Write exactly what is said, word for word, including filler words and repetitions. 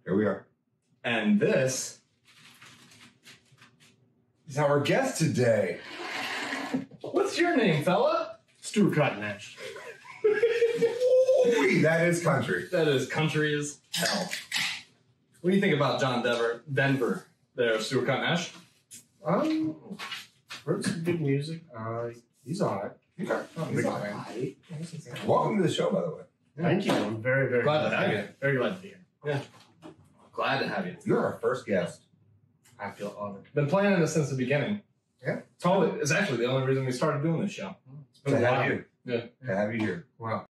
Here we are. And this is our guest today. What's your name, fella? Stuart Cotton Nash. Ooh, that is country. That is country as hell. What do you think about John Denver, Denver there, Stuart Cotton Nash? Um, heard some good music. Uh, he's alright. Okay. Oh, He's big all fan. right. Welcome to the show, by the way. Thank you. I'm very, very Glad to glad have you. Very glad to be here. Yeah. Glad to have you. You're our first guest. I feel honored. Been planning this since the beginning. Yeah. It's, probably, it's actually the only reason we started doing this show. It's been To a have while. you. Yeah. To have you here. Wow.